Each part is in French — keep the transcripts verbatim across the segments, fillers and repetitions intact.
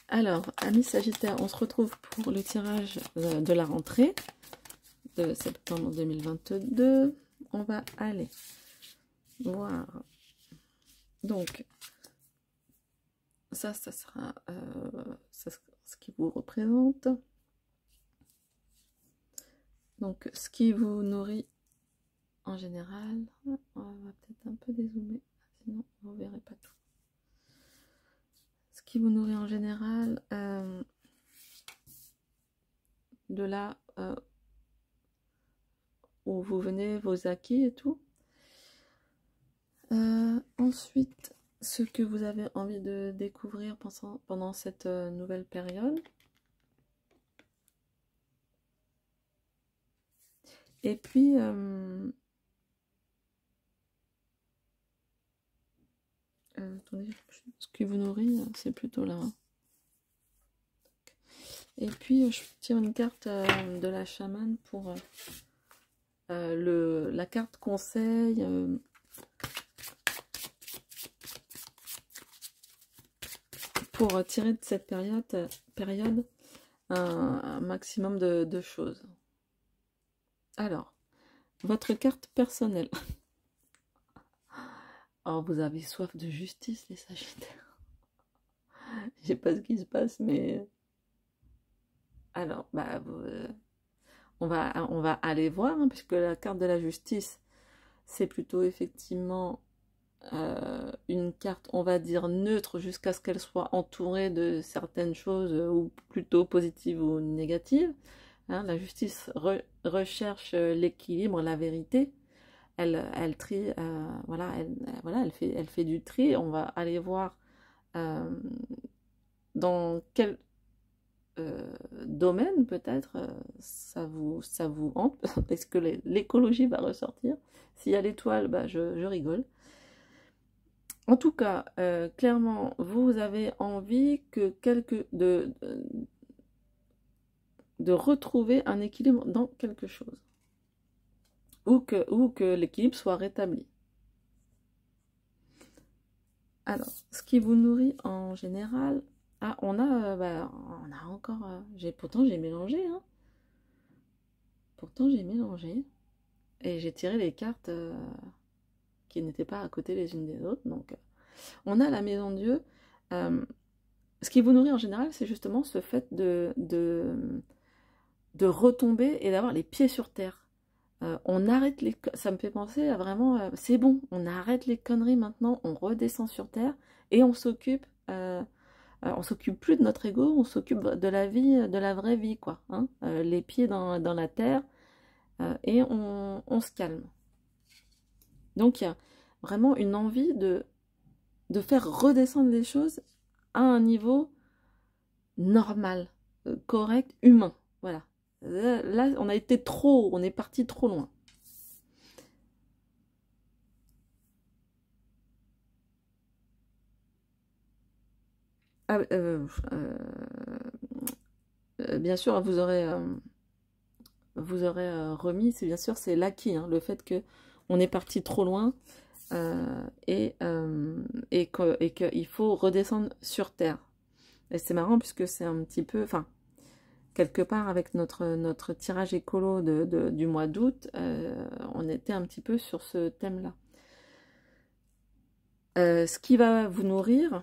Alors, amis Sagittaire, on se retrouve pour le tirage de la rentrée de septembre deux mille vingt-deux. On va aller voir. Donc, ça, ça sera euh, ça, ce qui vous représente. Donc, ce qui vous nourrit en général. On va peut-être un peu dézoomer, sinon vous ne verrez pas tout. Ce qui vous nourrit en général, euh, de là euh, où vous venez, vos acquis et tout. Euh, ensuite, ce que vous avez envie de découvrir pendant, pendant cette euh, nouvelle période. Et puis, euh, euh, attendez, ce qui vous nourrit, c'est plutôt là. Hein. Et puis, je tire une carte euh, de la chamane pour euh, euh, le, la carte conseil. Euh, pour tirer de cette période, période un, un maximum de, de choses. Alors, votre carte personnelle. Oh, vous avez soif de justice, les Sagittaires. Je sais pas ce qui se passe, mais... Alors, bah, vous, euh, on, va, on va aller voir, hein, puisque la carte de la justice, c'est plutôt effectivement euh, une carte, on va dire, neutre, jusqu'à ce qu'elle soit entourée de certaines choses, euh, ou plutôt positives ou négatives. Hein, la justice re, recherche l'équilibre, la vérité. Elle, elle trie, euh, voilà, elle, voilà elle, fait, elle fait du tri. On va aller voir euh, dans quel euh, domaine peut-être euh, ça vous, ça vous hante. Est-ce que l'écologie va ressortir? S'il y a l'étoile, bah, je, je rigole. En tout cas, euh, clairement, vous avez envie que quelque de, de, de retrouver un équilibre dans quelque chose. Ou que, ou que l'équilibre soit rétabli. Alors, ce qui vous nourrit en général... Ah, on a, euh, bah, on a encore... Euh, j'ai pourtant, j'ai mélangé. Hein. Pourtant, j'ai mélangé. Et j'ai tiré les cartes euh, qui n'étaient pas à côté les unes des autres. Donc, euh, on a la maison de Dieu. Euh, ce qui vous nourrit en général, c'est justement ce fait de, de, de retomber et d'avoir les pieds sur terre. Euh, on arrête les... Ça me fait penser à vraiment... Euh, c'est bon, on arrête les conneries maintenant, on redescend sur terre et on s'occupe... Euh, euh, on s'occupe plus de notre ego, on s'occupe de la vie, de la vraie vie, quoi. Hein, euh, les pieds dans, dans la terre euh, et on, on se calme. Donc il y a vraiment une envie de, de faire redescendre les choses à un niveau normal, euh, correct, humain. Voilà. Là, on a été trop, on est parti trop loin. Ah, euh, euh, euh, bien sûr, vous aurez, euh, vous aurez euh, remis, c'est bien sûr, c'est l'acquis, hein, le fait que on est parti trop loin euh, et, euh, et qu'il et que faut redescendre sur Terre. Et c'est marrant puisque c'est un petit peu, enfin, quelque part avec notre, notre tirage écolo de, de, du mois d'août, euh, on était un petit peu sur ce thème-là. Euh, ce qui va vous nourrir,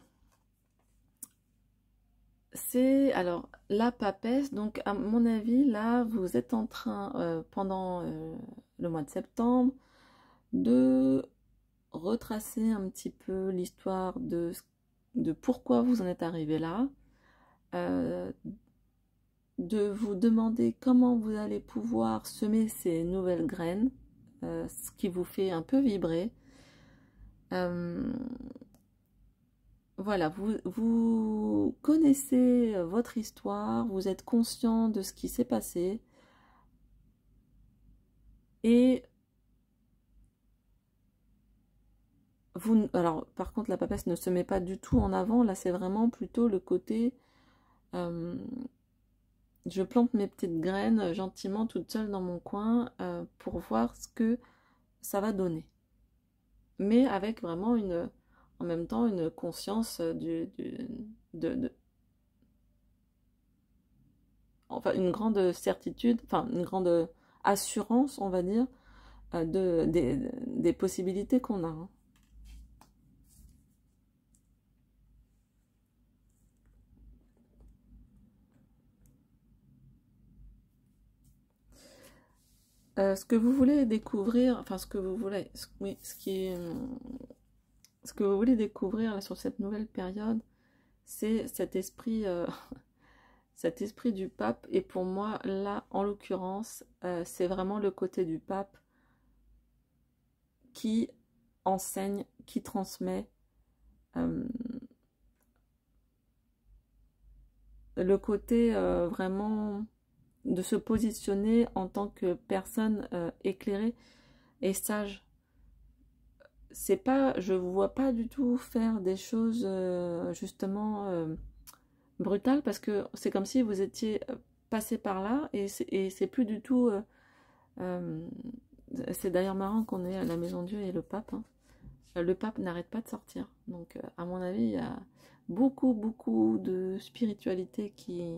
c'est alors la papesse. Donc à mon avis, là, vous êtes en train, euh, pendant euh, le mois de septembre, de retracer un petit peu l'histoire de, de pourquoi vous en êtes arrivé là, euh, de vous demander comment vous allez pouvoir semer ces nouvelles graines, euh, ce qui vous fait un peu vibrer. Euh, voilà, vous, vous connaissez votre histoire, vous êtes conscient de ce qui s'est passé, et vous, alors par contre la papesse ne se met pas du tout en avant, là c'est vraiment plutôt le côté... Euh, je plante mes petites graines gentiment toute seule dans mon coin euh, pour voir ce que ça va donner. Mais avec vraiment une, en même temps une conscience du, du, de, de, enfin une grande certitude, enfin une grande assurance, on va dire, euh, de, des, des possibilités qu'on a. Hein. Euh, ce que vous voulez découvrir, enfin ce que vous voulez, ce, oui, ce qui est, ce que vous voulez découvrir là, sur cette nouvelle période, c'est cet esprit, euh, cet esprit du pape. Et pour moi, là, en l'occurrence, euh, c'est vraiment le côté du pape qui enseigne, qui transmet, euh, le côté euh, vraiment de se positionner en tant que personne euh, éclairée et sage. C'est pas, je vous vois pas du tout faire des choses euh, justement euh, brutales, parce que c'est comme si vous étiez passé par là et c'est plus du tout. Euh, euh, c'est d'ailleurs marrant qu'on est à la Maison Dieu et le pape. Hein. Le pape n'arrête pas de sortir. Donc, euh, à mon avis, il y a beaucoup, beaucoup de spiritualité qui.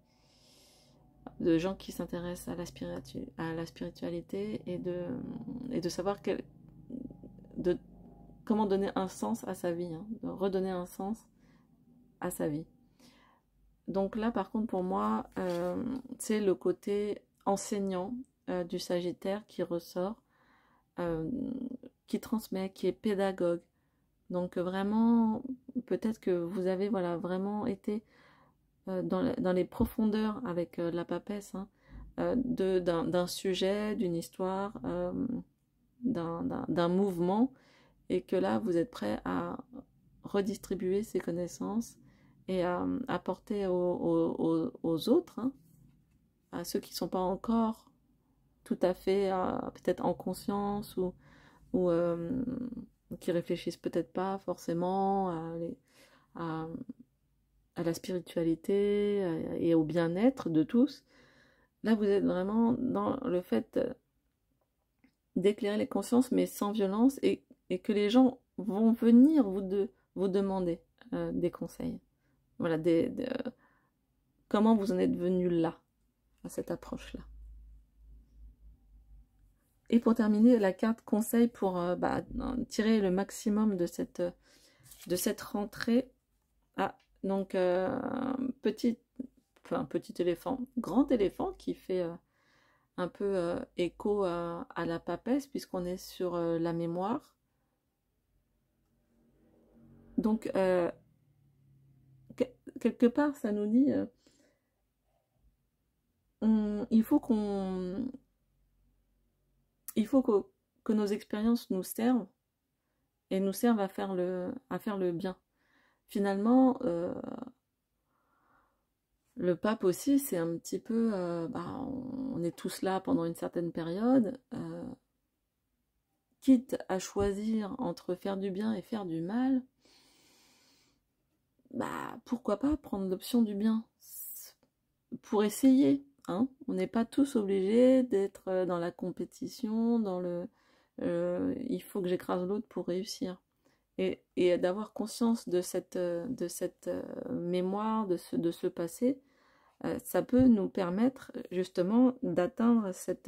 De gens qui s'intéressent à la, spiritu... à la spiritualité et de, et de savoir quel... de... comment donner un sens à sa vie, hein, de redonner un sens à sa vie. Donc là, par contre, pour moi, euh, c'est le côté enseignant euh, du Sagittaire qui ressort, euh, qui transmet, qui est pédagogue. Donc vraiment, peut-être que vous avez voilà, vraiment été euh, dans, dans les profondeurs avec euh, la papesse, hein, euh, d'un sujet, d'une histoire, euh, d'un mouvement, et que là, vous êtes prêt à redistribuer ces connaissances et à apporter aux, aux, aux autres, hein, à ceux qui ne sont pas encore tout à fait euh, peut-être en conscience ou, ou euh, qui réfléchissent peut-être pas forcément à, les, à, à la spiritualité et au bien-être de tous. Là, vous êtes vraiment dans le fait d'éclairer les consciences, mais sans violence, et, et que les gens vont venir vous, de, vous demander euh, des conseils. Voilà, des, des, euh, comment vous en êtes venu là, à cette approche-là. Et pour terminer, la carte conseil pour euh, bah, tirer le maximum de cette, de cette rentrée. Ah, donc, euh, petit, enfin, petit éléphant, grand éléphant qui fait euh, un peu euh, écho à, à la papesse, puisqu'on est sur euh, la mémoire. Donc, euh, que, quelque part, ça nous dit, euh, on, il faut qu'on, il faut que, que nos expériences nous servent, et nous servent à faire le, à faire le bien. Finalement, euh, le pape aussi, c'est un petit peu, euh, bah, on est tous là pendant une certaine période, euh, quitte à choisir entre faire du bien et faire du mal, bah pourquoi pas prendre l'option du bien pour essayer, hein. On n'est pas tous obligés d'être dans la compétition, dans le euh, il faut que j'écrase l'autre pour réussir. Et, et d'avoir conscience de cette, de cette mémoire, de ce, de ce passé, euh, ça peut nous permettre justement d'atteindre cette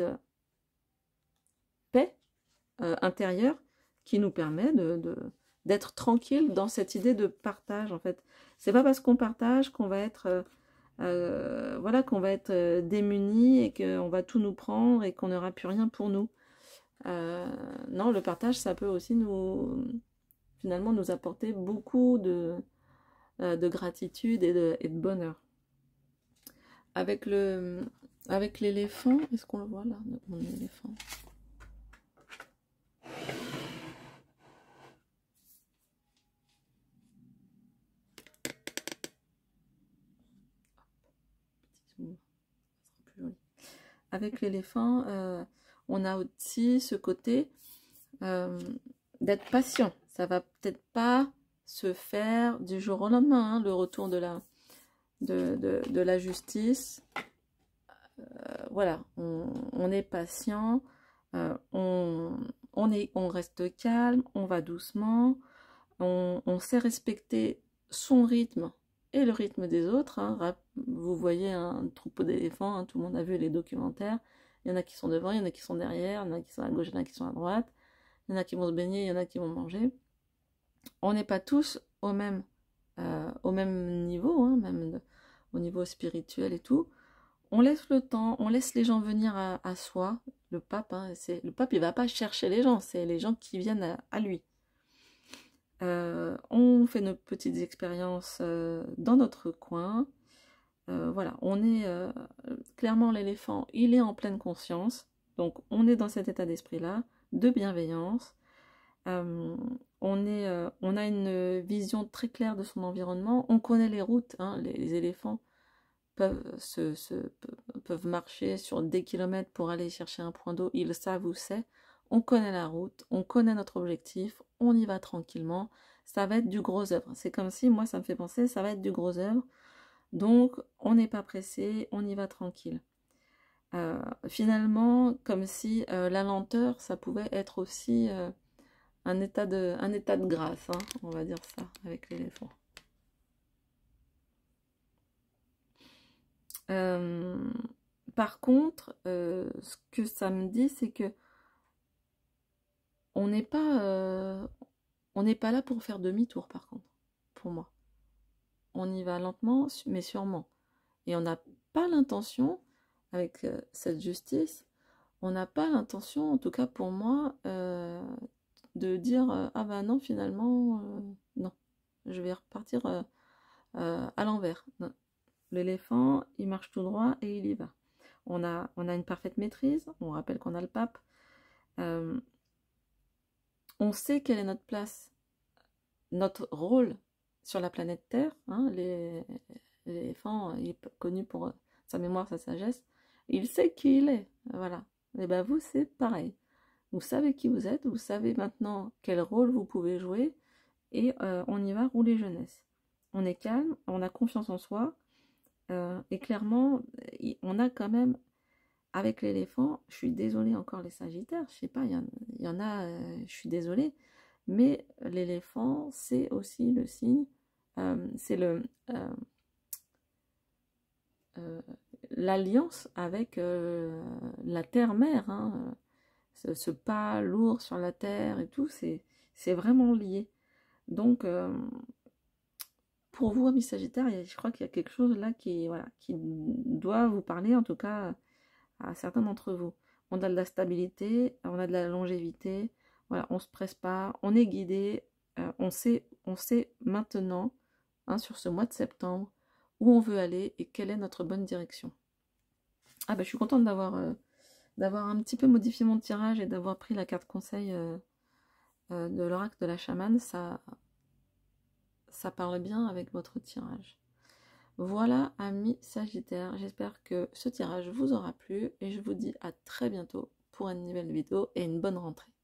paix euh, intérieure qui nous permet de, de, d'être tranquille dans cette idée de partage, en fait. C'est pas parce qu'on partage qu'on va être euh, euh, voilà, qu'on va être euh, démunis et qu'on va tout nous prendre et qu'on n'aura plus rien pour nous. Euh, non, le partage, ça peut aussi nous finalement nous apporter beaucoup de, euh, de gratitude et de, et de bonheur. Avec le avec l'éléphant, est-ce qu'on le voit là, mon éléphant? Avec l'éléphant, euh, on a aussi ce côté euh, d'être patient. Ça va peut-être pas se faire du jour au lendemain, hein, le retour de la, de, de, de la justice. Euh, voilà, on, on est patient, euh, on, on, est, on reste calme, on va doucement, on, on sait respecter son rythme et le rythme des autres. Hein. vous voyez un troupeau d'éléphants, hein, tout le monde a vu les documentaires, il y en a qui sont devant, il y en a qui sont derrière, il y en a qui sont à gauche, il y en a qui sont à droite, il y en a qui vont se baigner, il y en a qui vont manger. On n'est pas tous au même, euh, au même niveau, hein, même de, au niveau spirituel et tout. On laisse le temps, on laisse les gens venir à, à soi. Le pape, hein, c'est, le pape, il va pas chercher les gens, c'est les gens qui viennent à, à lui. Euh, on fait nos petites expériences euh, dans notre coin. Euh, voilà, on est euh, clairement l'éléphant, il est en pleine conscience. Donc on est dans cet état d'esprit-là, de bienveillance. Euh, on, est, euh, on a une vision très claire de son environnement. On connaît les routes, hein, les, les éléphants peuvent, se, se, peuvent marcher sur des kilomètres pour aller chercher un point d'eau. Ils savent où c'est. On connaît la route, on connaît notre objectif, on y va tranquillement. Ça va être du gros œuvre. C'est comme si, moi, ça me fait penser, ça va être du gros œuvre. Donc, on n'est pas pressé, on y va tranquille. Euh, finalement, comme si euh, la lenteur, ça pouvait être aussi euh, un, état de, un état de grâce, hein, on va dire ça, avec l'éléphant. Euh, par contre, euh, ce que ça me dit, c'est que on n'est pas, euh, on n'est pas là pour faire demi-tour, par contre, pour moi. On y va lentement, mais sûrement. Et on n'a pas l'intention, avec euh, cette justice, on n'a pas l'intention, en tout cas pour moi, euh, de dire euh, ah ben non, finalement, euh, non, je vais repartir euh, euh, à l'envers. L'éléphant, il marche tout droit et il y va. On a, on a une parfaite maîtrise, on rappelle qu'on a le pape. Euh, on sait quelle est notre place, notre rôle sur la planète Terre. Hein, l'éléphant, il est connu pour sa mémoire, sa sagesse. Il sait qui il est. Voilà. Et bien vous, c'est pareil. Vous savez qui vous êtes, vous savez maintenant quel rôle vous pouvez jouer, et euh, on y va rouler jeunesse. On est calme, on a confiance en soi, euh, et clairement, on a quand même, avec l'éléphant, je suis désolée encore les sagittaires, je sais pas, il y, y en a, euh, je suis désolée, mais l'éléphant, c'est aussi le signe, euh, c'est le... Euh, euh, l'alliance avec euh, la terre-mère, hein, ce, ce pas lourd sur la terre et tout, c'est vraiment lié. Donc, euh, pour vous, amis Sagittaires, je crois qu'il y a quelque chose là qui, voilà, qui doit vous parler, en tout cas à certains d'entre vous. On a de la stabilité, on a de la longévité, voilà, on ne se presse pas, on est guidé, euh, on, sait, on sait maintenant, hein, sur ce mois de septembre, où on veut aller et quelle est notre bonne direction. Ah ben, je suis contente d'avoir euh, d'avoir un petit peu modifié mon tirage et d'avoir pris la carte conseil euh, euh, de l'oracle de la chamane. Ça, ça parle bien avec votre tirage. Voilà, amis Sagittaires, j'espère que ce tirage vous aura plu et je vous dis à très bientôt pour une nouvelle vidéo et une bonne rentrée.